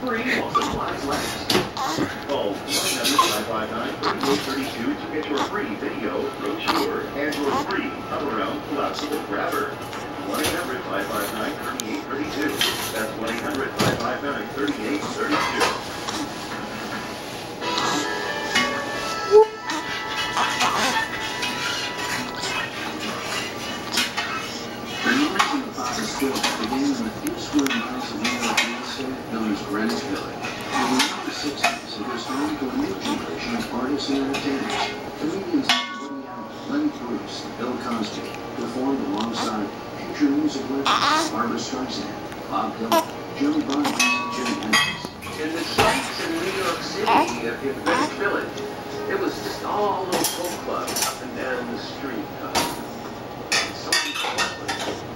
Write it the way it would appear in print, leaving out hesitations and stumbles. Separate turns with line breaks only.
free while supplies last. Call 1-800-559-3832 to get your free video, brochure, and your free come-around collapsible grabber. 1-800-559-3832. That's 1-800-559-3832.
Began in a few square miles of New York real estate known as Greenwich Village. In the early 60s, it was home to a new generation of artists and entertainers. Comedians like Woody Allen, Lenny Bruce, and Bill Cosby performed alongside future music legends Barbra Streisand, Bob Dylan, Joe Bonds, and Jimi Hendrix.
In the sights in New York City, in Greenwich Village, it was just all those folk clubs up and down the street. So